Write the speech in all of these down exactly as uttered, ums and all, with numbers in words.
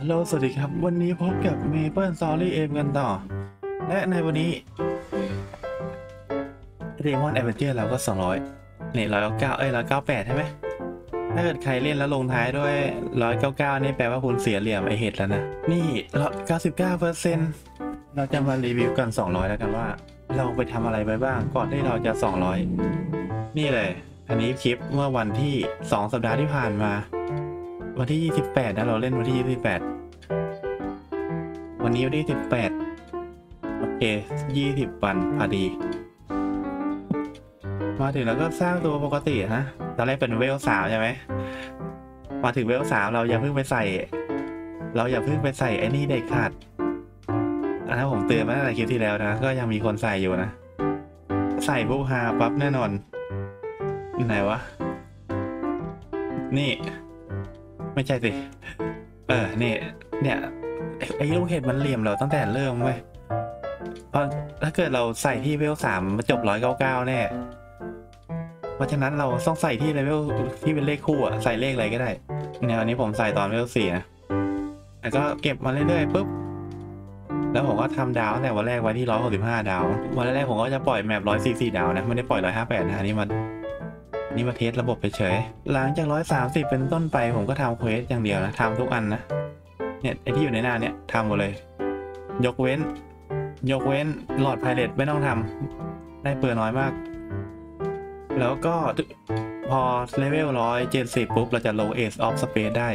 ฮัลโหลสวัสดีครับวันนี้พบกับ Maple Story เอมกันต่อและในวันนี้ Demon Adventure เราก็สองร้อยเนี่ยร้อยเก้าเอ้ยร้อยเก้าแปดใช่ไหมถ้าเกิดใครเล่นแล้วลงท้ายด้วยร้อยเก้าเก้านี่แปลว่าคุณเสียเหลี่ยมไอเห็ดแล้วนะนี่ร้อยเก้าสิบเก้าเปอร์เซ็นต์เราจะมารีวิวกันสองร้อยแล้วกันว่าเราไปทำอะไรไปบ้างก่อนที่เราจะสองร้อยนี่เลยอันนี้คลิปเมื่อวันที่สองสัปดาห์ที่ผ่านมาวันที่ยี่สิบแปดนะเราเล่นวันที่ยี่สิบแปดวันนี้วันที่สิบแปดโอเคยี่สิบวันพอดีมาถึงแล้วก็สร้างตัวปกตินะตอนแรกเป็นเวลสามใช่ไหมมาถึงเวลสามเราอย่าเพิ่งไปใส่เราอย่าเพิ่งไปใส่ไอ้นี่เด็กขาดอันนั้นผมเตือนมาตั้งแต่คลิปที่แล้วนะก็ยังมีคนใส่อยู่นะใส่ปุ๊บฮาปั๊บแน่นอนไหนวะนี่ไม่ใช่สิเออนี่เนี่ยไอ้ลูกเห็ดมันเหลี่ยมเราตั้งแต่เริ่มเว้ยเพราะถ้าเกิดเราใส่ที่เวลสามมาจบร้อยเก้าเก้าแน่เพราะฉะนั้นเราต้องใส่ที่เลเวลที่เป็นเลขคู่อะใส่เลขอะไรก็ได้เนี่ยวันนี้ผมใส่ตอนเวลสี่นะแล้วก็เก็บมาเรื่อยๆปุ๊บแล้วผมก็ทำดาวตั้งแต่วันแรกไว้ที่ร้อยหกสิบห้าดาววันแรกผมก็จะปล่อยแมปร้อยสี่สี่ดาวนะไม่ได้ปล่อยร้อยห้าแปดนะนี่มันนี่มาเทสระบบเฉยๆหลังจากร้อยสามสิบเป็นต้นไปผมก็ทำเควสอย่างเดียวนะทำทุกอันนะเนี่ยไอที่อยู่ในหน้าเนี่ยทำหมดเลยยกเว้นยกเว้นหลอดไพเรตไม่ต้องทำได้เปลือน้อยมากแล้วก็พอเลเวลร้อยเจ็ดสิบปุ๊บเราจะลง Ace of Space ได้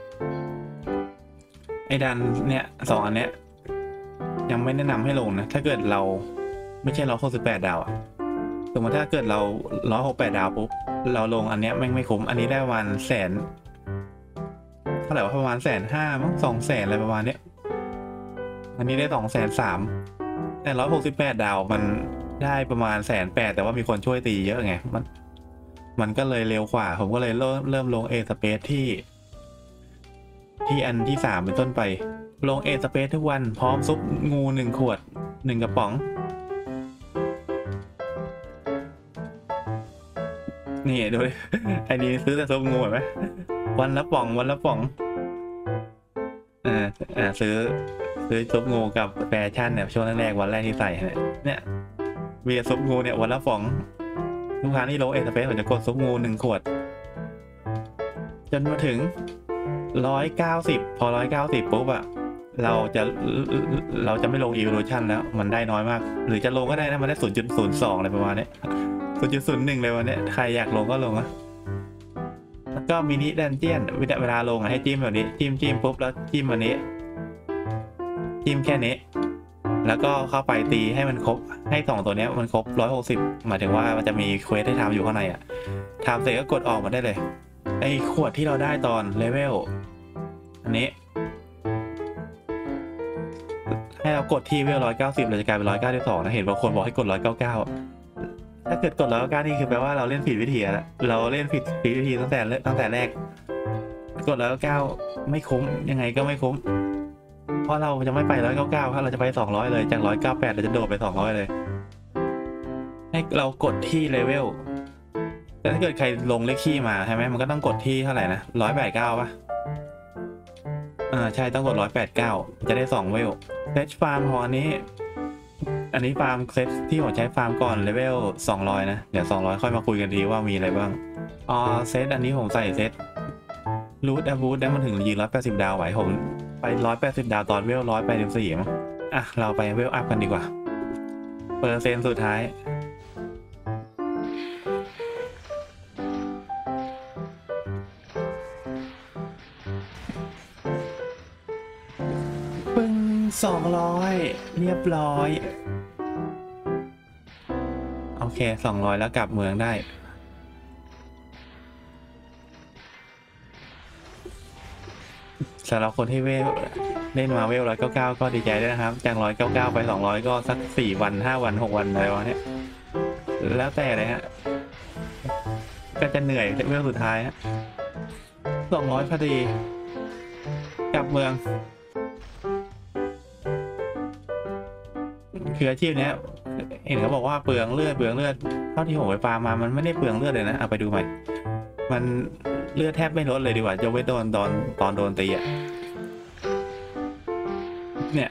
ไอ้ดันเนี่ยสองอันเนี้ยยังไม่แนะนำให้ลงนะถ้าเกิดเราไม่ใช่ร้อยหกสิบแปดดาวอะสมมติถ้าเกิดเราร้อยหกแปดดาวปุ๊บเราลงอันเนี้ยแม่งไม่คุ้มอันนี้ได้ประมาณแสนเท่าไหร่วะประมาณแสนห้ามั้งสองแสนอะไรประมาณเนี้ยอันนี้ได้สองแสนสามแต่ร้อยหกสิบแปดดาวมันได้ประมาณแสนแปดแต่ว่ามีคนช่วยตีเยอะไงมันมันก็เลยเร็วกว่าผมก็เลยเริ่มเริ่มลงเอสเปซที่ที่อันที่สามเป็นต้นไปลงเอสเปซทุกวันพร้อมซุปงูหนึ่งขวดหนึ่งกระป๋องนี่ดูดิไอ้นี่ซื้อแต่ซุปงูเห็นไหมวันละป๋องวันละป๋องอ่าอ่าซื้อซื้อซุปงูกับแฟชั่นเนี่ยช่วงแรกๆวันแรกที่ใส่เนี่ยมีซุปงูเนี่ยวันละป๋องทุกครั้งที่โลเอสเปซผมจะกดซุปงูหนึ่งขวดจนมาถึงร้อยเก้าสิบพอร้อยเก้าสิบปุ๊บอะเราจะเราจะไม่ลง Evolution แล้วมันได้น้อยมากหรือจะลงก็ได้นะมันได้ศูนย์จุดศูนย์สองอะไรประมาณนี้ศูนย์จุดศูนย์หนึ่งเลยวันนี้ใครอยากลงก็ลงนะแล้วก็มินิดันเจียนเวลาลงให้จิ้มแบบนี้จิ้มจิ้มปุ๊บแล้วจิ้มอันนี้จิ้มแค่นี้แล้วก็เข้าไปตีให้มันครบให้สองตัวนี้มันครบร้อยหกสิบหมายถึงว่ามันจะมีเควสให้ทำอยู่ข้างในอ่ะทำเสร็จก็กดออกมาได้เลยไอ้ขวดที่เราได้ตอนเลเวลอันนี้ให้เรากดที่เวลร้อยเก้าสิบเราจะกลายเป็นร้อยเก้าสิบสองนะเห็นบางคนบอกให้กดร้อยเก้าเก้าถ้าเกิดกดร้อยเก้าเก้านี่คือแปลว่าเราเล่นผิดวิธีแล้วเราเล่นผิดผิดวิธีตั้งแต่ตั้งแต่แรกกดร้อยเก้าเก้าไม่คุ้มยังไงก็ไม่คุ้มเพราะเราจะไม่ไปร้อยเก้าเก้าครับเราจะไปสองร้อยเลยจากร้อยเก้าแปดเราจะโดดไปสองร้อยเลยให้เรากดที่เลเวลแต่ถ้าเกิดใครลงเลขขี้มาใช่ไหมมันก็ต้องกดที่เท่าไหร่นะร้อยแปดเก้าป่ะอ่าใช่ต้องกดร้อยแปดเก้าจะได้สองเวลเซตฟาร์มของอันนี้อันนี้ฟาร์มเซตที่ผมใช้ฟาร์มก่อนเลเวลสองร้อยนะเดี๋ยวสองร้อยค่อยมาคุยกันทีว่ามีอะไรบ้างอ๋อเซตอันนี้ผมใส่เซตรูทแอบูทได้มันถึงยืนร้อยแปดสิบดาวไหวผมไปร้อยแปดสิบดาวตอนเวลร้อยแปดสิบสี่มั้งอ่ะเราไปเวลอัพกันดีกว่าเปอร์เซ็นต์สุดท้ายปึ้งสองร้อยเรียบร้อยโอเคสองร้อยแล้วกลับเมืองได้สำหรับคนที่เวลเล่นมาเวลร้อยเก้าเก้าก็ดีใจด้วยนะครับจากร้อยเก้าเก้าไปสองร้อยก็สักสี่วันห้าวันหกวันอะไรวะเนี่ยแล้วแต่เลยฮะก็จะเหนื่อยเวลสุดท้ายฮะสองร้อยพอดีกลับเมืองคืออาชีพเนี้ยเห็นเขาบอกว่าเปลืองเลือดเปลืองเลือดเท่าที่ผมไปฟาร์มมามันไม่ได้เปลืองเลือดเลยนะเอาไปดูใหม่มันเลือดแทบไม่ลดเลยดีกว่ายกเว้นโดนตอนตอนโดนตีอ่ะเนี่ย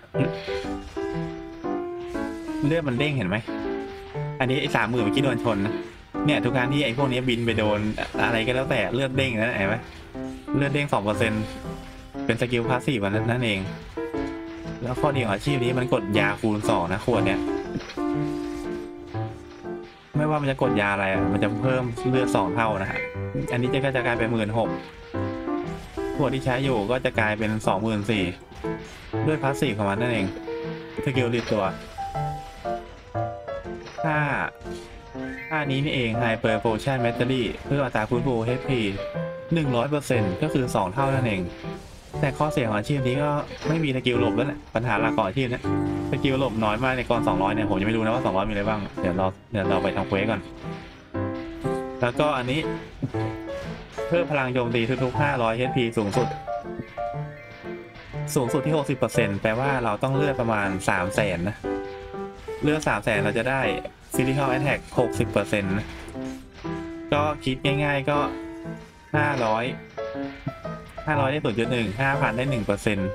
เลือดมันเด้งเห็นไหมอันนี้ไอ้สามหมื่นเมื่อกี้โดนชนนะเนี่ยทุกครั้งที่ไอ้พวกนี้บินไปโดนอะไรก็แล้วแต่เลือดเด้งนั่นเห็นไหมเลือดเด้งสองเปอร์เซ็นต์เป็นสกิลพาสซีฟนั่นเองแล้วข้อดีของอาชีพนี้มันกดยาคูณสองนะขวดเนี่ยไม่ว่ามันจะกดยาอะไรอ่ะมันจะเพิ่มเลือดสองเท่านะฮะอันนี้จะก็จะกลายเป็นหมื่นหกขวดที่ใช้อยู่ก็จะกลายเป็นสองหมื่นสี่ด้วยพาสซีฟของมันนั่นเองสกิลรีดตัวถ้าถ้านี้นี่เอง Hyper Potion Mastery เพื่ออัตราฟื้นฟู เอช พี หนึ่งร้อยเปอร์เซ็นต์ ก็คือสองเท่านั่นเองแต่ข้อเสียของอาชีพนี้ก็ไม่มีสกิลหลบแล้วแหละปัญหาหลักของอาชีพนี้สกิลหลบน้อยมากในกรสองร้อยเนี่ยผมยังไม่รู้นะว่าสองร้อยมีอะไรบ้างเดี๋ยวเราเดี๋ยวเราไปทำเควสก่อนแล้วก็อันนี้เพิ่มพลังโจมตีทุกๆห้าร้อย เอช พี สูงสุดสูงสุดที่ หกสิบเปอร์เซ็นต์ แปลว่าเราต้องเลือดประมาณ สามแสน นะเลือด สามแสน เราจะได้ Physical Attack หกสิบเปอร์เซ็นต์ ก็คิดง่ายๆก็ห้าร้อย ห้าร้อยได้ ศูนย์จุดหนึ่ง ห้าพัน ได้ หนึ่งเปอร์เซ็นต์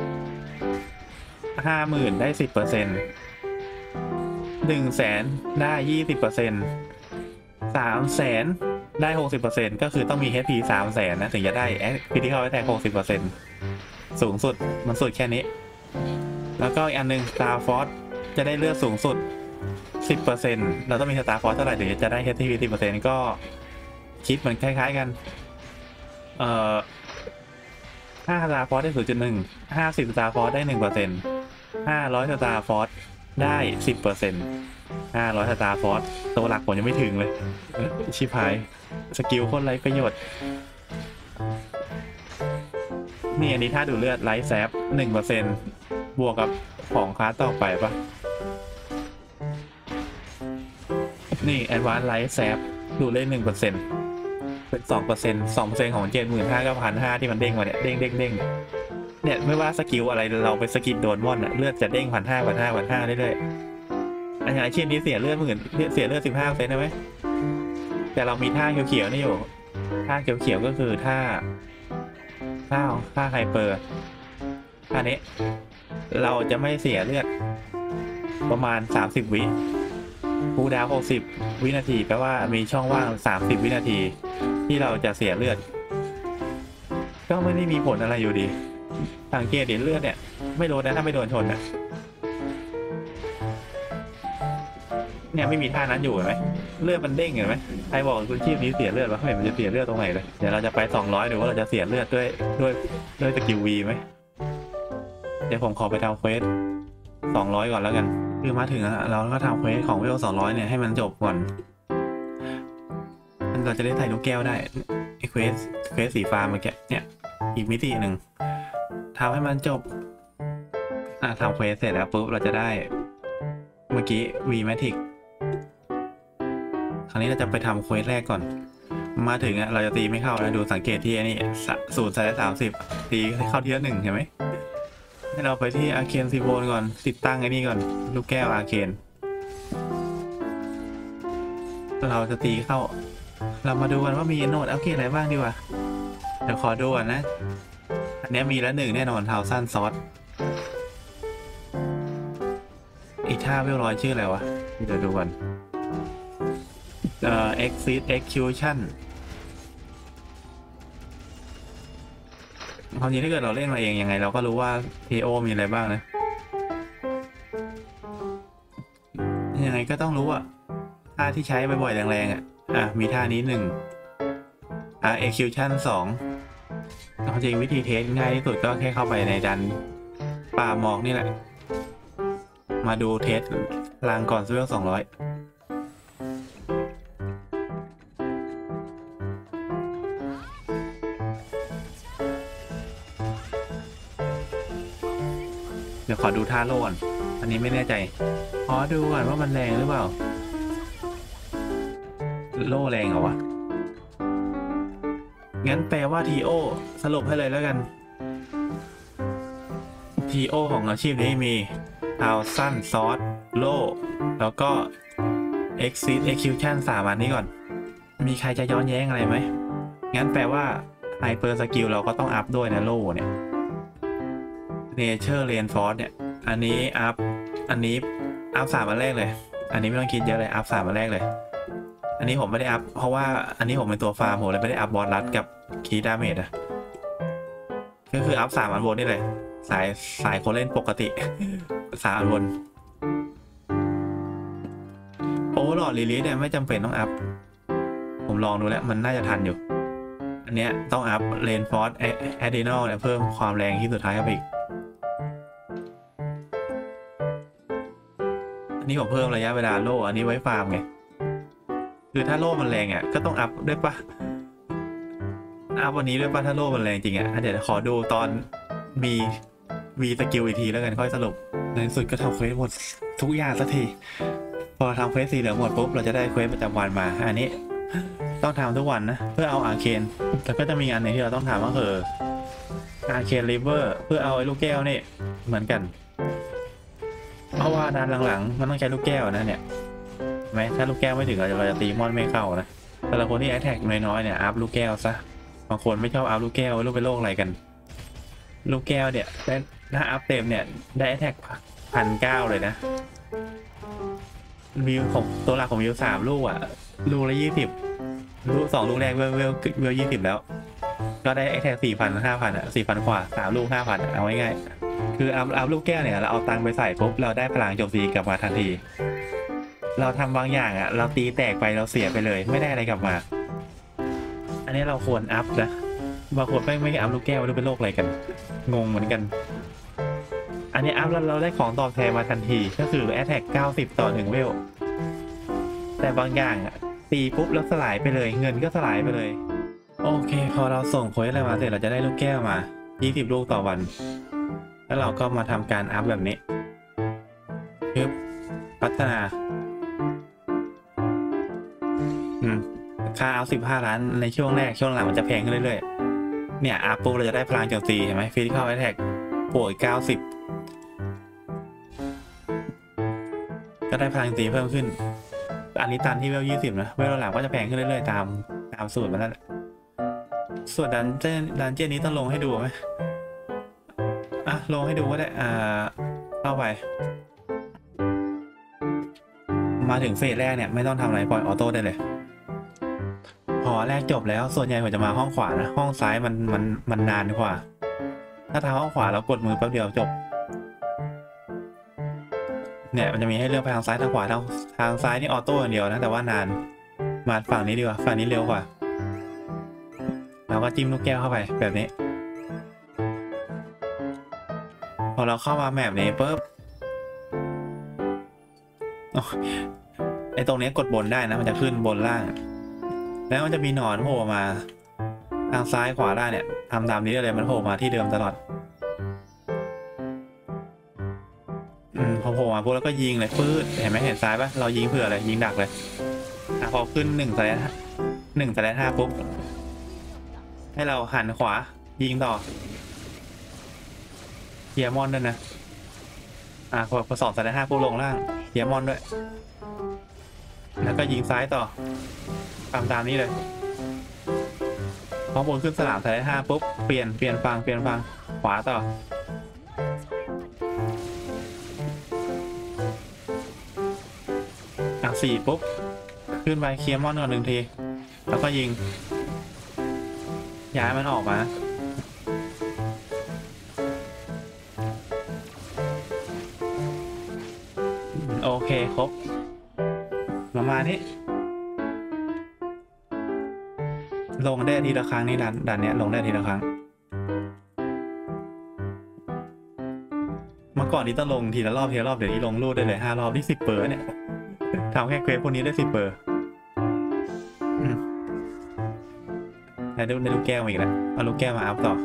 ห้าหมื่น ได้ สิบเปอร์เซ็นต์ หนึ่งแสน ได้ ยี่สิบเปอร์เซ็นต์ สามแสน ได้ หกสิบเปอร์เซ็นต์ ก็คือต้องมี เอช พี สามแสน นะถึงจะได้ Critical Attack หกสิบเปอร์เซ็นต์ สูงสุดมันสุดแค่นี้แล้วก็อีกอันนึง Star Force จะได้เลือดสูงสุด สิบเปอร์เซ็นต์ เราต้องมี Star Force เท่าไหร่ถึงจะได้ เอช พี สิบเปอร์เซ็นต์ ก็คิดเหมือนคล้ายๆกันเอ่อห้า Star Force ได้ ศูนย์จุดหนึ่ง ห้าสิบ Star Force ได้ หนึ่งเปอร์เซ็นต์ ห้าร้อย Star Force ได้ สิบเปอร์เซ็นต์ ห้าร้อย Star Force ตัวหลักผมยังไม่ถึงเลยชิบหายสกิลโคตรไร้ประโยชน์นี่อันนี้ถ้าดูเลือดไลท์แซฟ หนึ่งเปอร์เซ็นต์ บวกกับของคลาสต่อไปปะนี่ Advanced Light Zap ดูเล่น หนึ่งเปอร์เซ็นต์ เป็น สองเปอร์เซ็นต์ สองเปอร์เซ็นต์ ของ เจ็ดหมื่นห้าพัน กับ หนึ่งพันห้าร้อย ที่มันเด้งมาเนี่ยเด้งเด้งเด้งเนี่ยไม่ว่าสกิลอะไรเราไปสกิลโดนม่อนอะเลือดจะเด้ง หนึ่งพันห้าร้อย หนึ่งพันห้าร้อย หนึ่งพันห้าร้อยเรื่อยๆอันนี้อาชีพนี้เสียเลือดหมื่นเสียเลือด สิบห้าเปอร์เซ็นต์ ได้ไหมแต่เรามีท่าเขียวๆนี่อยู่ท่าเขียวๆก็คือท่าท่าท่าไฮเปอร์ท่านี้เราจะไม่เสียเลือดประมาณสามสิบวิคูลดาวน์หกสิบวินาทีแปลว่ามีช่องว่างสามสิบวินาทีที่เราจะเสียเลือดก็ไม่ได้มีผลอะไรอยู่ดีสังเกตเห็นเลือดเนี่ยไม่โดนนะถ้าไม่โดนชนนะเนี่ยไม่มีท่านั้นอยู่เห็นไหมเลือดมันเด้งเห็นไหมใครบอกคุณชีพนี้เสียเลือดวะไม่เห็นมันจะเสียเลือดตรงไหนเลยเดี๋ยวเราจะไปสองร้อยดูว่าเราจะเสียเลือดด้วยด้วยด้วยสกิลวีไหมเดี๋ยวผมขอไปทำเควสสองร้อยก่อนแล้วกันคือมาถึงเราก็ทำเควสของเวลสองร้อยเนี่ยให้มันจบก่อนเราจะได้ใส่ลูกแก้วได้เควสเควสสีฟ้าเมื่อกี้เนี่ยอีกมิติหนึ่งทำให้มันจบอ่ะทำเควสเสร็จแล้วปุ๊บเราจะได้เมื่อกี้ V-Matic คราวนี้เราจะไปทำเควสแรกก่อนมาถึงอ่ะเราจะตีไม่เข้านะดูสังเกตที่นี่สูตรใส่สามสิบตีเข้าทีละหนึ่งเห็นไหมให้เราไปที่อาร์เคนซีโบนก่อนติดตั้งไอ้นี่ก่อนลูกแก้วอาร์เคนเราจะตีเข้าเรามาดูกันว่ามีโนดอัปเกรดอะไรบ้างดีกว่าเดี๋ยวขอดูก่อนนะอันนี้มีแล้วหนึ่งแน่นอนทาวซันซอสอีกท่าเวลลอยชื่ออะไรวะเดี๋ยวดูก่อนเอ่อ exit execution ความจริงถ้าเกิดเราเล่นมาเองยังไงเราก็รู้ว่า ที โอ มีอะไรบ้างนะยังไงก็ต้องรู้อ่ะท่าที่ใช้บ่อยๆแรงๆอ่ะอ่ะมีท่านี้หนึ่งอ่ะ execution สองความจริงวิธีเทสง่ายที่สุดก็แค่เข้าไปในดันป่าหมอกนี่แหละมาดูเทสรางก่อนเวลสองร้อยเดี๋ยวขอดูท่าโล่ก่อนอันนี้ไม่แน่ใจขอดูก่อนว่ามันแรงหรือเปล่าโล่แรงเหรอวะงั้นแปลว่า ที โอ สรุปให้เลยแล้วกัน ที โอ ของอาชีพนี้มีทาวซันซอสโล่แล้วก็ exit execution สามอันนี้ก่อนมีใครจะย้อนแย้งอะไรไหมงั้นแปลว่า Hyper Skill เราก็ต้องอัพด้วยนะโล่เนี่ย Nature Rainforest เนี่ยอันนี้อัพอันนี้อัพสามอันแรกเลยอันนี้ไม่ต้องคิดเยอะเลยอัพสามอันแรกเลยอันนี้ผมไม่ได้อัพเพราะว่าอันนี้ผมเป็นตัวฟาร์มผมเลยไม่ได้อัพบอสรัดกับคีดาเมจอะก็คืออัพสามอันบนนี่เลยสายสายคนเล่นปกติสามอันบนโอ้หลอดลีลีเนี่ยไม่จำเป็นต้องอัพผมลองดูแล้วมันน่าจะทันอยู่อันเนี้ยต้องอัพเรนฟอร์สแอดดินอลเนี่ยเพิ่มความแรงที่สุดท้ายเข้าไปอีกอันนี้ผมเพิ่มระยะเวลาโล่อันนี้ไว้ฟาร์มไงคือถ้าโล่มันแรงอ่ะก็ต้องอัพด้วยปะอัพวันนี้ด้วยปะถ้าโล่มันแรงจริงอ่ะเดี๋ยวขอดูตอนมีมีสกิลอีกทีแล้วกันค่อยสรุปในสุดก็ทำเควสหมดทุกอย่างสักทีพอทำเควสสีเหลืองหมดปุ๊บเราจะได้เควสประจำวันมาอันนี้ต้องทำทุกวันนะเพื่อเอาอาร์เคนแล้วก็จะมีอันหนึ่งที่เราต้องทำก็คืออาร์เคนริเวอร์เพื่อเอาไอ้ลูกแก้วนี่เหมือนกันเพราะว่าด้านหลังๆมันต้องใช้ลูกแก้วนะเนี่ยไหมถ้าลูกแก้วไม่ถึงเราจะเราจะตีมอนไม่เข้านะแต่ละคนที่แอทแทกน้อยๆเนี่ยอัพลูกแก้วซะบางคนไม่ชอบอัพลูกแก้วลูกเป็นโรคอะไรกันลูกแก้วเนี่ยได้ถ้าอัพเต็มเนี่ยได้แอทแทกพันเก้าเลยนะวิวของตัวหลักของวิวสามลูกอ่ะลูกละยี่สิบลูกสองลูกแรกเวลเวลเวลยี่สิบแล้วก็ได้แอทแทกสี่พันห้าพันอ่ะสี่พันกว่าสามลูกห้าพันเอาง่ายๆคืออัพอัพลูกแก้วเนี่ยเราเอาตังค์ไปใส่ปุ๊บเราได้พลังโจมตีกลับมาทันทีเราทำบางอย่างอ่ะเราตีแตกไปเราเสียไปเลยไม่ได้อะไรกลับมาอันนี้เราควรอัพนะบางคนไม่ไม่อัพลูกแก้วหรือเป็นโรคอะไรกันงงเหมือนกันอันนี้อัพแล้วเราได้ของตอบแทนมาทันทีก็คือแอทแทกเก้าสิบต่อหนึ่งเวลแต่บางอย่างอ่ะตีปุ๊บแล้วสลายไปเลยเงินก็สลายไปเลยโอเคพอเราส่งเควสอะไรมาเสร็จเราจะได้ลูกแก้วมายี่สิบลูกต่อวันแล้วเราก็มาทำการอัพแบบนี้ปึ๊บพัฒนาอืมค่าอัพสิบห้าล้านในช่วงแรกช่วงหลังมันจะแพงขึ้นเรื่อยๆเนี่ยอัพปุ๊บเราจะได้พลังโจมตีเห็นไหมฟิสิคอลแอทแทกโผล่อีกเก้าสิบก็ได้พลังตีเพิ่มขึ้นอันนี้ตันที่เวลยี่สิบนะเวลหลังก็จะแพงขึ้นเรื่อยๆตามตามสูตรมันนั่นแหละส่วนดันเจนดันเจนนี้ต้องลงให้ดูไหมอ่ะลงให้ดูก็ได้อ่าเข้าไปมาถึงเฟสแรกเนี่ยไม่ต้องทำอะไรปล่อยออโต้ได้เลยพอแรกจบแล้วส่วนใหญ่ผมจะมาห้องขวานะห้องซ้ายมันมันมันนานกว่าถ้าทางห้องขวาเรากดมือแป๊บเดียวจบเนี่ยมันจะมีให้เลือกไปทางซ้ายทางขวาทางทางซ้ายนี่ออโต้อย่างเดียวนะแต่ว่านานมาฝั่งนี้ดีกว่าฝั่งนี้เร็วกว่าเราก็จิ้มลูกแก้วเข้าไปแบบนี้พอเราเข้ามาแมปนี้ปุ๊บไอ้ตรงนี้กดบนได้นะมันจะขึ้นบนล่างแล้วมันจะมีหนอนโผล่มาทางซ้ายขวาได้เนี่ยทำตามนี้ได้เลยมันโผล่มาที่เดิมตลอดอืมพอโผล่มาปุ๊บแล้วก็ยิงเลยปื้ดเห็นไหมเห็นซ้ายปะเรายิงเผื่อเลยยิงดักเลยอ่ะพอขึ้นหนึ่งสแลนหนึ่งสแลนห้าปุ๊บให้เราหันขวายิงต่อเฮียมอนด้วยนะอ่ะพอพอสองสแลนห้าปุ๊บลงล่างเฮียมอนด้วยแล้วก็ยิงซ้ายต่อตามตามนี้เลยพอบนขึ้นสนามสแลนห้าปุ๊บเปลี่ยนเปลี่ยนฟังเปลี่ยนฟังขวาต่ออ่ะสี่ปุ๊บขึ้นไปเคลียร์มอนก่อนหนึ่งทีแล้วก็ยิงย้ายมันออกมาโอเคครบประมาณนี้ลงได้ทีละครั้งนี่ดันดันเนี้ยลงได้ทีละครั้งเมื่อก่อนนี้ต้องลงทีละรอบทีละรอบเดี๋ยวนี้ลงรูดได้เลยห้ารอบที่สิบเปอร์เนี่ยทำแค่เควสพวกนี้ได้สิบเปอร์ได้ได้ลูกแก้วอีกแล้วเอาลูกแก้วมาอัพต่อ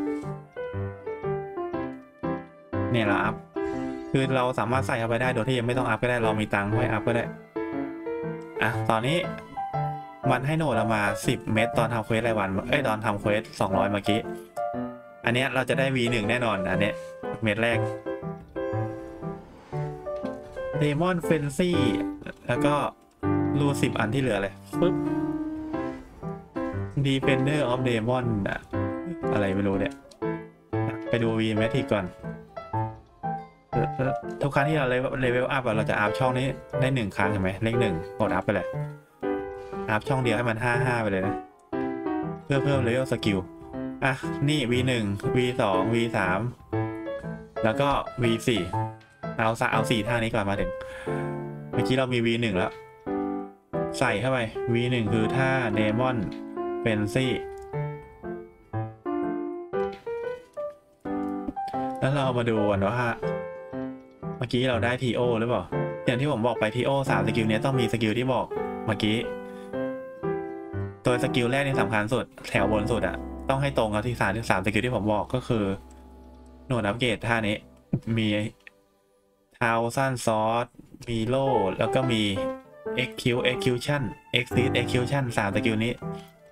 เนี่ยเราอัพคือเราสามารถใส่เข้าไปได้โดยที่ยังไม่ต้องอัพก็ได้เรามีตังค์ไว้อัพก็ได้อ่ะตอนนี้มันให้โหนดเรามาสิบเม็ดตอนทำเควสรายวันเอ้ยตอนทำเควสสองร้อยเมื่อกี้อันเนี้ยเราจะได้ วี หนึ่ง แน่นอนอันเนี้ยเม็ดแรกเดมอนเฟนซี่แล้วก็รูสิบอันที่เหลือเลยปึ๊บ Defender of Demon อะอะไรไม่รู้เนี่ยไปดู วี แมทริกก่อนทุกครั้งที่เราเลเวลอัพเราจะอัพช่องนี้ได้หนึ่งครั้งเห็นไหมเลขหนึ่งกดอัพไปเลยอัพช่องเดียวให้มันห้าห้าไปเลยนะเพื่อเพิ่มเลเวลสกิลอ่ะนี่ วี หนึ่ง วี สอง วี สาม แล้วก็ วี สี่ เอาสเอาสี่ท่านี้ก่อนมาถึงเมื่อกี้เรามี วี หนึ่ง แล้วใส่เข้าไป วี หนึ่ง คือท่าเดมอนเฟนซี่แล้วเรามาดูกันว่าเมื่อกี้เราได้ทีโอหรือเปล่าอย่างที่ผมบอกไปทีโอสามสกิลนี้ต้องมีสกิลที่บอกเมื่อกี้ตัวสกิลแรกนี่สำคัญสุดแถวบนสุดอะต้องให้ตรงกับที่สามที่สามสกิลที่ผมบอกก็คือหน่วยอัปเกรดท่านี้มีทาวซันซอสมีโล่แล้วก็มี execute execution exceed execution สามสกิลนี้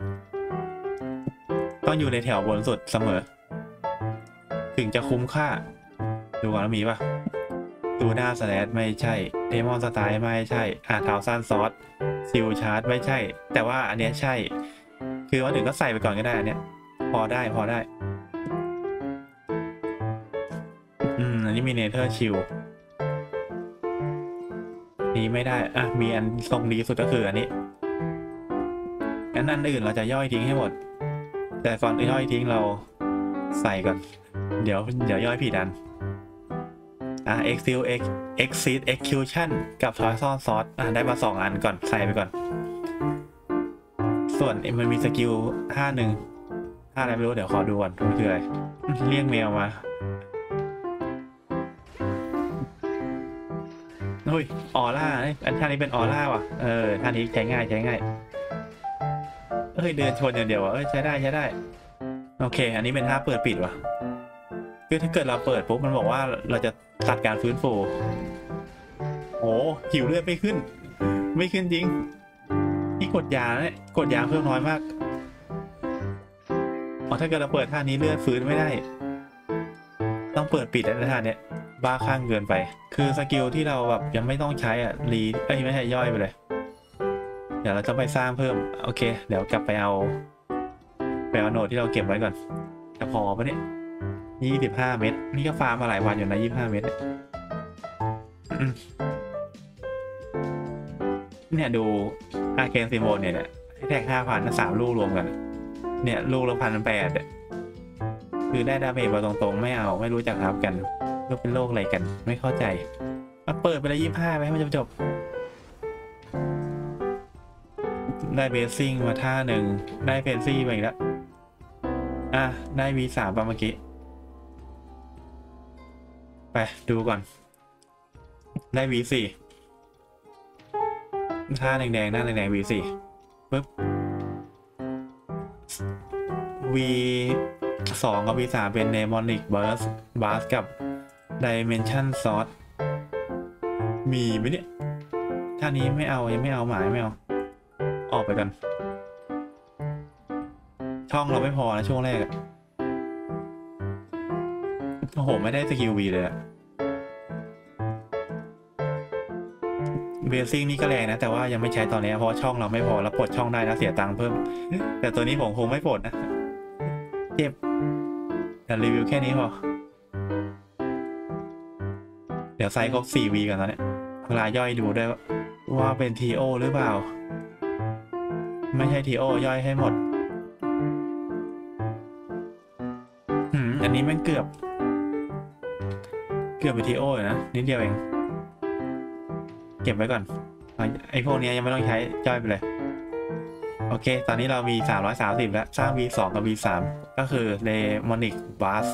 ต้องอยู่ในแถวบนสุดเสมอถึงจะคุ้มค่าดูก่อนว่ามีปะดูหน้าสแลดไม่ใช่เดมอนสไตล์ไม่ใช่อ่าทาวซันซอสซิลชาร์ดไม่ใช่แต่ว่าอันนี้ใช่คือว่าถึงก็ใส่ไปก่อนก็ได้อันเนี้ยพอได้พอได้อืมอันนี้มีเนเธอร์ชิลนี้ไม่ได้อ่ะมีอันทรงดีสุดก็คืออันนี้อันนั้นอื่นเราจะย่อยทิ้งให้หมดแต่ก่อนย่อยทิ้งเราใส่ก่อนเดี๋ยวเดี๋ยวย่อยผิดอันอ่ะ execute exceed execution กับ Poison Sauce อ่ะได้มาสองอันก่อนใส่ไปก่อนส่วนมันมีสกิลท่าหนึ่งท่าอะไรไม่รู้เดี๋ยวขอดูก่อนมันคืออะไรเรียกแมวมาเฮ้ยออร่าอันท่านี้เป็นออร่าว่ะเออท่านี้ใช้ง่ายใช้ง่ายเฮ้ยเดินชนอย่างเดียวอ่ะเอ้ยใช้ได้ใช้ได้โอเคอันนี้เป็นท่าเปิดปิดว่ะคือถ้าเกิดเราเปิดปุ๊บมันบอกว่าเราจะตัดการฟื้นฟูโอ้หิวเลือดไม่ขึ้นไม่ขึ้นจริงนี่กดยาเนี่ยกดยาเพิ่มน้อยมากอ๋อถ้าเกิดเราเปิดท่านี้เลือดฟื้นไม่ได้ต้องเปิดปิดแล้วท่าเนี้ยบ้าข้างเกินไปคือสกิลที่เราแบบยังไม่ต้องใช้อ่ะรีเอ้ยไม่ใช่ย่อยไปเลยเดี๋ยวเราจะไปสร้างเพิ่มโอเคเดี๋ยวกลับไปเอาไปเอาโน้ตที่เราเก็บไว้ก่อนจะพอปะเนี่ยยี่สิบห้าเม็ดนี่ก็ฟาร์มมาหลายวันอยู่นะยี่สิบห้าเม็ดเนี่ยดูอาเคนซิโมนเนี่ยเนี่ยแท็กห้าพันสามลูกรวมกันเนี่ยลูกละพันแปดคือได้ดาเมจมาตรงๆไม่เอาไม่รู้จักครับกันก็เป็นโรคอะไรกันไม่เข้าใจมาเปิดไปเลยยี่สิบห้าไปให้มันจบจบได้เบสซิ่งมาท่าหนึ่งได้เฟนซี่ไปอีกแล้วอ่ะได้ วี สาม ป่ะเมื่อกี้ไปดูก่อนได้ วี สี่ ท่าแดงๆหน้าแดงๆ วี สี่ ปึ๊บ วี สอง กับ วี สาม เป็น Demonic Burst Burst กับ Dimension Sword มีไหมเนี่ยท่านี้ไม่เอายังไม่เอาหมายไม่เอาออกไปกันช่องเราไม่พอนะช่วงแรกอะโอ้โหไม่ได้สกิล วีเลยอะเบสซิ่งนี่ก็แรงนะแต่ว่ายังไม่ใช้ตอนนี้เพราะช่องเราไม่พอแล้วปลดช่องได้นะเสียตังค์เพิ่มแต่ตัวนี้ผมคงไม่ปลดนะเจ็บแต่รีวิวแค่นี้พอเดี๋ยวไซส์ครบ สี่ วี กันตอนนี้เวลาย่อยดูได้ว่าเป็น ที โอ หรือเปล่าไม่ใช่ ที โอ ย่อยให้หมดอืมอันนี้มันเกือบเกือบเป็น ที โอ เลยนะนิดเดียวเองเก็บไว้ก่อนไอ้พวกนี้ยังไม่ต้องใช้ย่อยไปเลยโอเคตอนนี้เรามีสามร้อยสามสิบแล้วสร้าง วี สอง กับ วี สาม ก็คือ Demonic Burst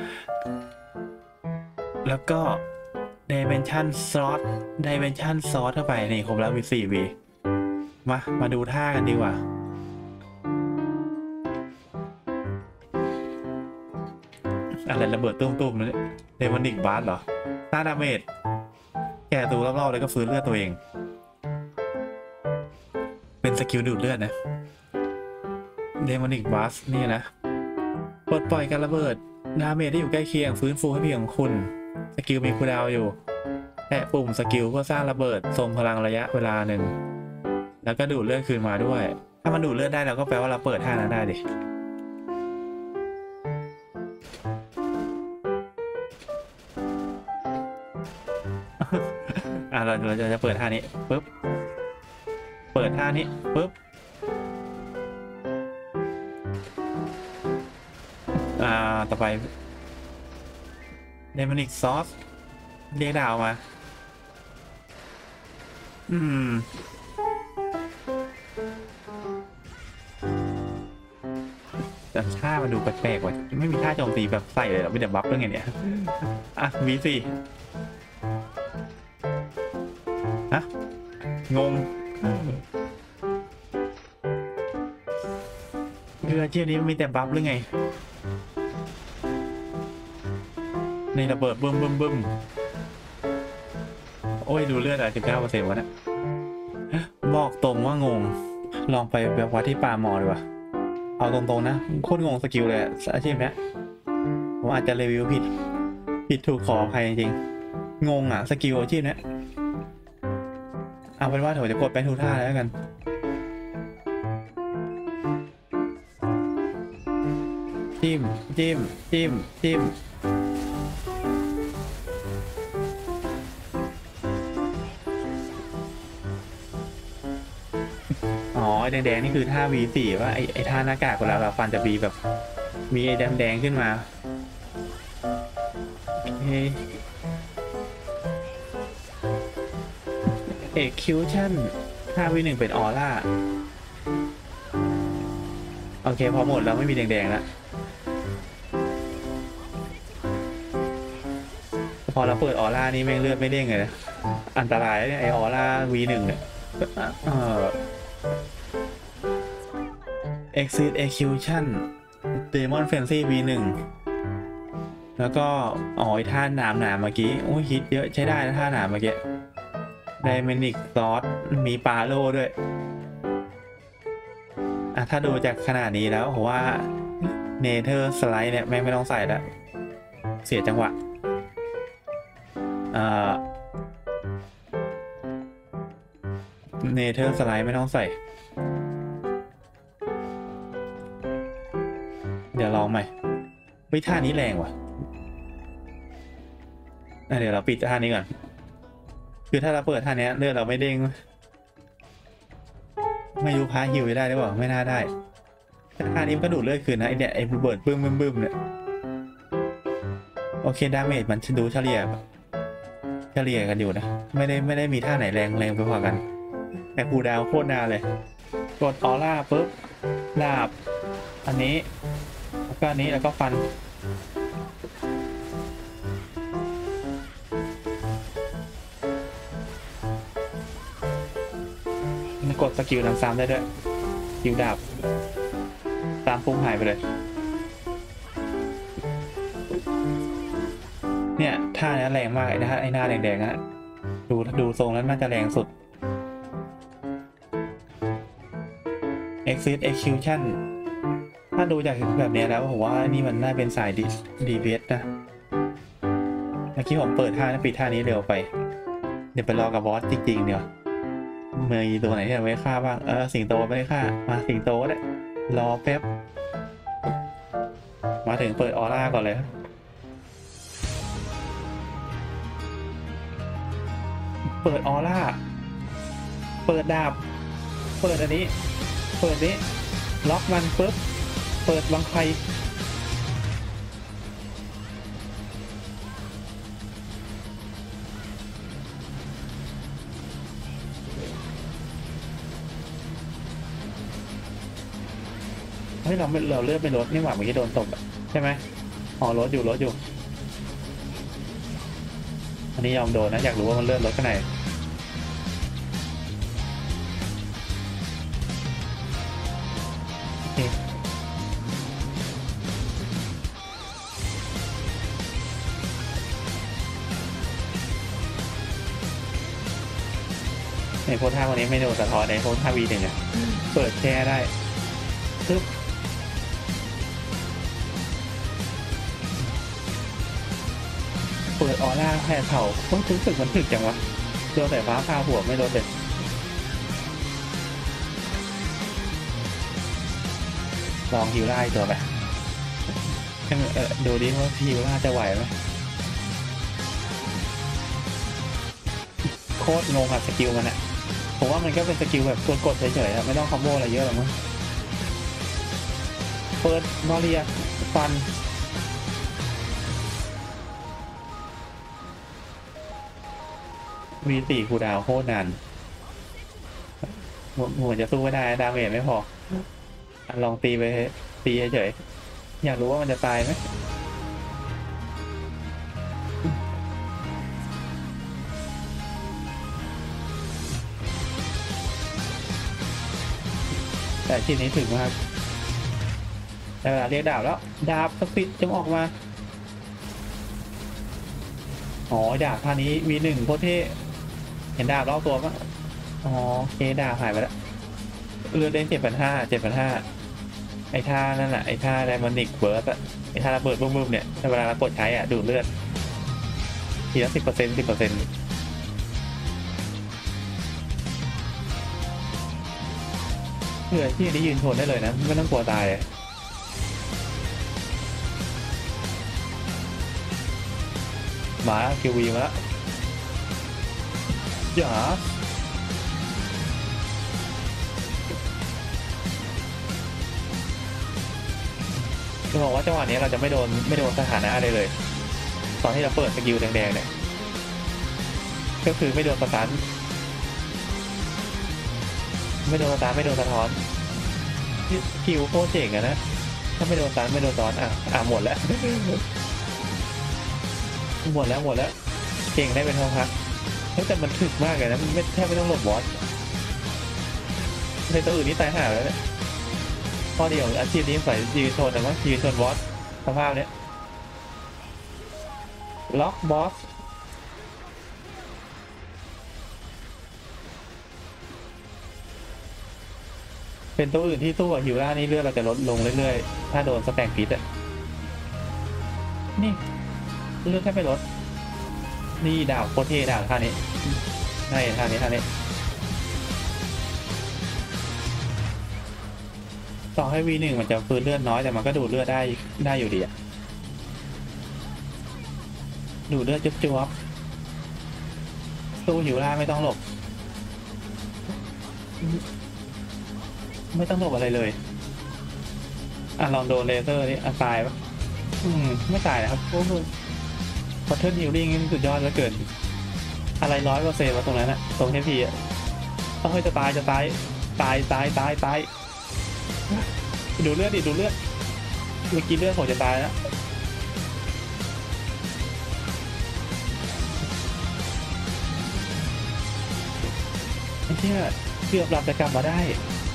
แล้วก็ Dimension Sword Dimension Sword เข้าไปนี่ครบแล้วมี สี่ วี มามาดูท่ากันดีกว่าอะไรระเบิดตุ้มๆนั่นเนี่ย Demonic Burst เหรอต้านดาเมจแก่ตัวรอบๆเลยก็ฟื้นเลือดตัวเองเป็นสกิลดูดเลือดนะ Demonic Burst นี่นะปลดปล่อยการระเบิดดาเมจที่อยู่ใกล้เคียงฟื้นฟูให้เพียงคุณสกิลมีคูลดาวน์อยู่แตะปุ่มสกิลเพื่อสร้างระเบิดทรงพลังระยะเวลาหนึ่งแล้วก็ดูดเลือดคืนมาด้วยถ้ามันดูดเลือดได้เราก็แปลว่าเราเปิดท่านั้นได้ดิเราเราจะเปิดท่านี้ปุ๊บเปิดท่านี้ปุ๊บอ่าต่อไปเดมอนิกซอสเรียกดาวมาอืมแต่ท่ามันดูแปลกๆว่ะไม่มีท่าโจมตีแบบใส่เลยหรอไม่แต่บัฟเรื่องไงเนี่ยอ่ะวีสี่ฮะงงคืออาชีพนี้มีแต่บัฟหรือไงในระเบิดบึ้มบึ้มบึ้มโอ้ยดูเลือดอ่ะสิบเก้าเปอร์เซ็นต์วะเนี่ยบอกตรงว่างงลองไปแบบวัดที่ปาหมอดีกว่าเอาตรงๆนะโคตรงงสกิลเลยอาชีพนี้ผมอาจจะรีวิวผิดผิดถูกขออภัยจริงๆงงอ่ะสกิลอาชีพนี้เอาเป็นว่าผมจะกดไปทุกท่าแล้วกันจิ้มจิ้มจิ้มจิ้มอ๋อแดงๆนี่คือท่า วี สี่ ว่าไอ้ไอ้ท่าหน้ากากเวลาเราฟันจะมีแบบมีไอ้แดงๆขึ้นมาเอ็กคิวชั่นท่า วี หนึ่ง เป็นออร่าโอเคพอหมดแล้วไม่มีแดงๆแล้วพอเราเปิดออร่านี่แม่งเลือดไม่เด้งเลยนะอันตรายเนี่ยไอออร่า วี หนึ่ง เนี่ยเอ่อ Exit Execution Demon Frenzy วี หนึ่ง แล้วก็อ๋อท่าหนามหนามเมื่อกี้โอ้ยฮิตเยอะใช้ได้นะท่าหนามเมื่อกี้ Dynamic Sword มีปาโลด้วยอ่ะถ้าดูจากขนาดนี้แล้วผมว่า Nether Slide เนี่ยแม่งไม่ต้องใส่แล้วเสียจังหวะอ่า Nether Slide ไม่ต้องใส่เดี๋ยวลองใหม่วิท่านี้แรงว่ะเดี๋ยวเราปิดท่านี้ก่อนคือถ้าเราเปิดท่านี้เลือดเราไม่เด้งไม่รู้พาฮิวได้หรือเปล่าไม่น่าได้แต่ท่านี้มันก็ดูดเลือดคืนนะไอเนี่ยไอเบิร์ดบึ้มบึ้มบึ้มเนี่ยโอเคดาเมจมันดูเฉลี่ยเฉลี่ยกันอยู่นะไม่ได้ไม่ได้มีท่าไหนแรงแรงไปกว่ากันแต่คูดาวโคตรนานเลยกดออร่าปุ๊บดาบอันนี้แล้วก็อันนี้แล้วก็ฟันกดสกิลน้ำซ้ำได้ด้วยสกิลดาบตามพุ่งหายไปเลยเนี่ยท่านี้แรงมากไอ้ท่าไอ้หน้าแดงๆนะดูดูทรงแล้วน่าจะแรงสุด Exit Execution ถ้าดูจากแบบนี้แล้วผมว่านี่มันน่าเป็นสายดีดีเบสนะเมื่อกี้ผมเปิดท่าปิดท่านี้เร็วไปเดี๋ยวไปรอกับบอสจริงๆเดี๋ยวมีตัวไหนที่เราไม่ฆ่าบ้างเออสิงโตไม่ได้ฆ่ามาสิงโตเนี่ยรอแป๊บมาถึงเปิดออร่าก่อนเลยเปิดออร่าเปิดดาบเปิดอันนี้เปิดนี้ล็อกมันปุ๊บเปิดบังไฟเฮ้ยเราไม่เราเลือดไม่ลดนี่หว่าเมื่อกี้โดนตบใช่ไหมอ๋อลดอยู่ลดอยู่อันนี้ยอมโดนนะอยากรู้ว่ามันเลือดลดขนาดไหนในโพสท่าวันนี้ไม่โดนสะท้อนในโพสท่าวีหนึ่งเนี่ยเปิดแช่ได้ปึ๊บเปิดออร่าแผ่เผาต้องรู้สึกมันถึกจังวะโดนแต่ฟ้าผ่าหัวไม่โดนเด็ดลองฮิวล่าอีกตัวไปเออดูดิว่าฮิวล่าจะไหวไหมโคตรงงกับสกิลมันอะผมว่ามันก็เป็นสกิลแบบกดๆเฉยๆไม่ต้องคอมโบอะไรเยอะหรอกมั้งเปิดบอลเลียฟันวีสี่คูดาวโคตรนานเหมือนจะสู้ไม่ได้ดาเมจไม่พอลองตีไปตีเฉยๆอยากรู้ว่ามันจะตายไหมแต่ทีนี้ถึงมากแต่เวลาเรียกดาบแล้วดาบสปิดจงออกมาอ๋อดาบท่านี้มีหนึ่งโคตรเท่เห็นดาบรอบตัวมั้งอ๋อเคดาบหายไปแล้วเลือดเด้งเจ็ดพันห้าเจ็ดพันห้าไอ้ท่านั่นแหละไอ้ท่าไดมอนนิกเบิร์ดอะไอ้ท่าระเบิดบึ้มๆเนี่ยเวลาเรากดใช้อ่ะดูดเลือดทีละสิบเปอร์เซ็นต์สิบเปอร์เซ็นต์เพื่อที่ได้ยืนทนได้เลยนะไม่ต้องกลัวตายมาคิววีมาแล้วอย่าจะบอกว่าจังหวะนี้เราจะไม่โดนไม่โดนสถานะอะไรเลยตอนที่เราเปิดสกิลแดงๆเนี่ยก็คือไม่โดนสะท้อนไม่โดนสะท้อนไม่โดนสะท้อนสกิลโคตรเจ๋งอะนะถ้าไม่โดนสะท้อนไม่โดนสะท้อนอ่ะอ่ะหมดแล้วหมดแล้วหมดแล้วเก่งได้เป็นทองพักแต่มันถึกมากเลยนะไม่แทบไม่ต้องหลบบอสในตัวอื่นนี่ตายห่าแล้วเนี่ยข้อเดียวอาชีพนี้ใส่ยืนชนนะมั้งยืนชนบอสสภาพเนี้ยล็อกบอสเป็นตัวอื่นที่สู้กับฮิวล่านี่เลือดเราจะลดลงเรื่อยๆถ้าโดนสแต็กพิษอะนี่เลือดแค่ไม่ลดนี่ดาวโคตรเท่ดาวท่านี้ใช่ท่านี้ท่านี้ต่อให้วีหนึ่งมันจะฟื้นเลือดน้อยแต่มันก็ดูดเลือดได้ได้อยู่ดีอะดูดเลือดจุ๊บจุ๊บสู้หิวล่าไม่ต้องหลบไม่ต้องหลบอะไรเลยอ่ะลองโดนเลเซอร์นี่อ่ะตายปะอืมไม่ตายนะครับโอ้โหพอเทิร์นฮิลลิ่งนี่สุดยอดเหลือเกินอะไรร้อยเปอร์เซ็นต์มาตรงนั้นอะตรงเทพีอะต้องให้จะตายจะตายตายตายตายตายดูเลือดดิดูเลือดเมื่อกี้เลือดผมจะตายแล้วไอ้เหี้ยเกือบหลับจะกลับมาได้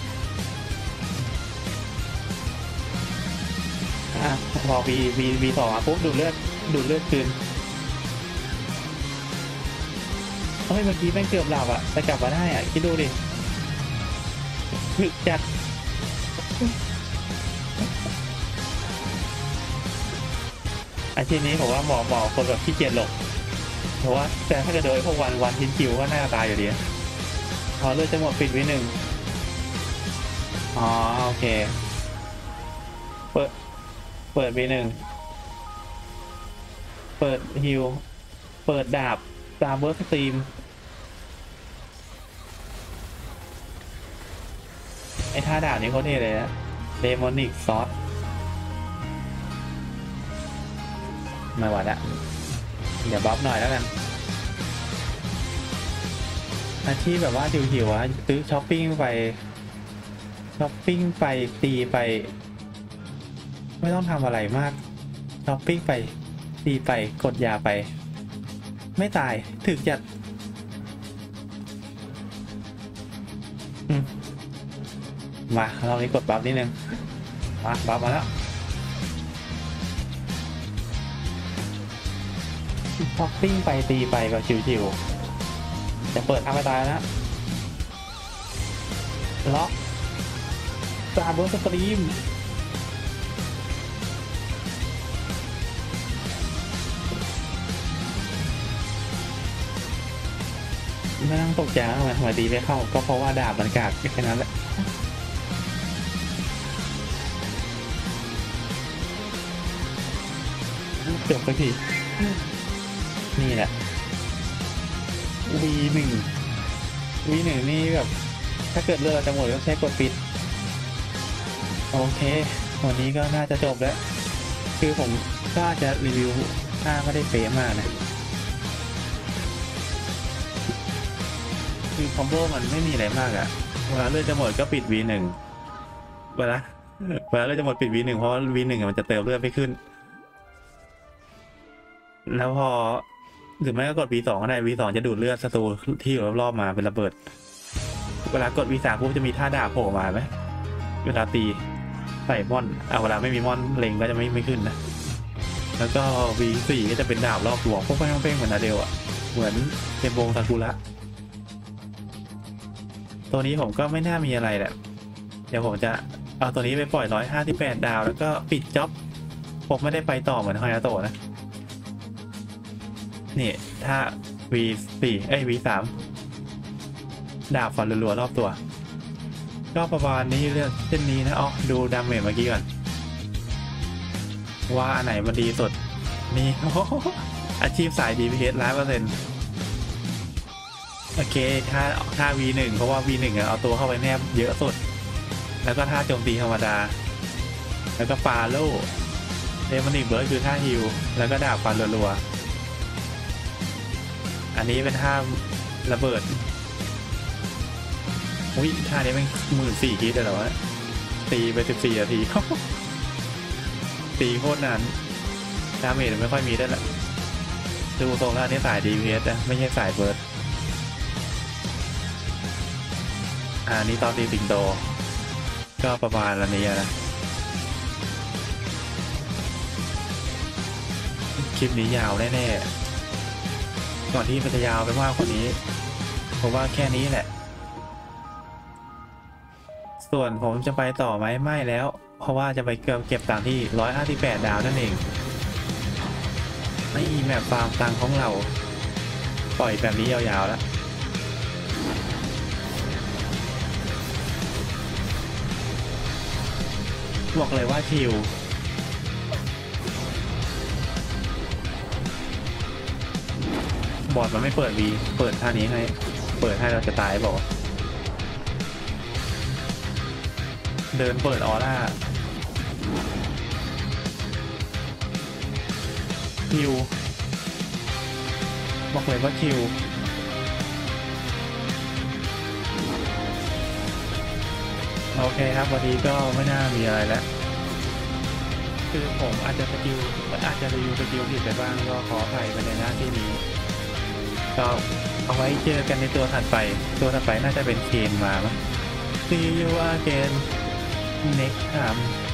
อ่ะพอวีวีวีสองอ่ะปุ๊บดูเลือดดูเลือดคืนเฮ้ยเมื่อกี้แม่งเกือบหลับอ่ะจะกลับมาได้อ่ะคิดดูดิถึกจัดอาชีพนี้ผมว่าหมอหมอคนแบบขี้เกียจหลบเพราะว่าแต่ถ้าเกิดโดยพวกวันวันทิ้งคิวก็น่าตายอยู่ดีพอเลือดจะหมดปิดไว้หนึ่งอ๋อโอเคเปิดเปิดไว้หนึ่งเปิดฮิวเปิดดาบตามเบิร์สตรีมไอ้ท่าดาบนี้เขาเท่เลยนะเดมอนิกซอสไม่ไหวละเดี๋ยวบัฟหน่อยแล้วกันอาชีพแบบว่าหิวๆอ่ะซื้อช้อปปิ้งไปช้อปปิ้งไปตีไปไม่ต้องทำอะไรมากช้อปปิ้งไปตีไปกดยาไปไม่ตายถึกจัดมาเรานี้กดบัฟนิดนึงมาบัฟมาแล้วช้อปปิ้งไปตีไปก็ชิวๆจะเปิดทางไปตายนะล็อกตาเบอร์สตรีมไม่ต้องตกใจทำไมทำไมดีไม่เข้าก็เพราะว่าดาบมันกากแค่นั้นแหละจบไปทีนี่แหละวีหนึ่งวีหนึ่งนี่แบบถ้าเกิดเลือดจะหมดก็แค่กดปิดโอเควันนี้ก็น่าจะจบแล้วคือผมก็จะรีวิวถ้าไม่ได้เป๊ะมากนะคือคอมโบมันไม่มีอะไรมากอะเวลาเลือดจะหมดก็ปิด วี หนึ่งเวลาเวลาเลือดจะหมดปิด วี หนึ่งเพราะว่า วี หนึ่งมันจะเติมเลือดไม่ขึ้นแล้วพอหรือไม่ก็กด วี สองก็ได้ วี สองจะดูดเลือดศัตรูที่อยู่รอบๆมาเป็นระเบิดเวลากด วี สามปุ๊บจะมีท่าดาบโผล่มาไหมเวลาตีใส่ม่อนเอาเวลาไม่มีม่อนเล็งก็จะไม่ไม่ขึ้นนะแล้วก็ วี สี่ก็จะเป็นดาบรอบตัวพวกแป้งเป้งเหมือนนาเดลอะเหมือนเทมโบงซากุระตัวนี้ผมก็ไม่น่ามีอะไรแหละเดี๋ยวผมจะเอาตัวนี้ไปปล่อยร้อยห้าสิบแปดดาวแล้วก็ปิดจ็อบผมไม่ได้ไปต่อเหมือนฮายาโตะนะนี่ถ้า วี สี่ เอ้ย วี สาม ดาบฟันรัวๆรอบตัวก็ประมาณนี้เรื่องเช่นนี้นะอ๋อดูดาเมจเมื่อกี้ก่อนว่าอันไหนมันดีสุดนี่อาชีพสาย ดี พี เอส ร้อยเปอร์เซ็นต์โอเคถ้าถ้า วี หนึ่ง เพราะว่า วี หนึ่ง เอาตัวเข้าไปแนบเยอะสุดแล้วก็ท่าโจมตีธรรมดาแล้วก็ฟาโล่เดมอนิกเบิร์ดคือท่าฮิลแล้วก็ดาบฟันรัวๆอันนี้เป็นท่าระเบิดอุ้ยท่านี้เป็นหมื่นสี่กิดเลยเหรอวะตีไปสิบสี่นาที ตีโคตรนานดาเมจไม่ค่อยมีได้แหละดูทรงแล้วนี่สาย ดี พี เอส นะไม่ใช่สายเบิร์ดอ่านี้ตอนตีสิงโตก็ประมาณละนี้นะคลิปนี้ยาวแน่ๆก่อนที่มันจะยาวไปมากกว่านี้เพราะว่าแค่นี้แหละส่วนผมจะไปต่อไหมไม่แล้วเพราะว่าจะไปเก็บเก็บตังค์ที่ร้อยห้าสิบแปดดาวนั่นเองไม่มีแมปฟาร์มตังค์ของเราปล่อยแบบนี้ยาวๆแล้วบอกเลยว่าชิลบอร์ดมันไม่เปิดวีเปิดท่านี้ให้เปิดให้เราจะตายบอกเดินเปิดออร่าคิวบอกเลยว่าคิวโอเคครับวันนี้ก็ไม่น่ามีอะไรแล้วคือผมอาจจะสกิลอาจจะรีวิวสกิลผิดไปบ้างก็ขออภัยไปในหน้าที่นี้ก็เอาไว้เจอกันในตัวถัดไปตัวถัดไปน่าจะเป็นเคนมามั้ง See you again next time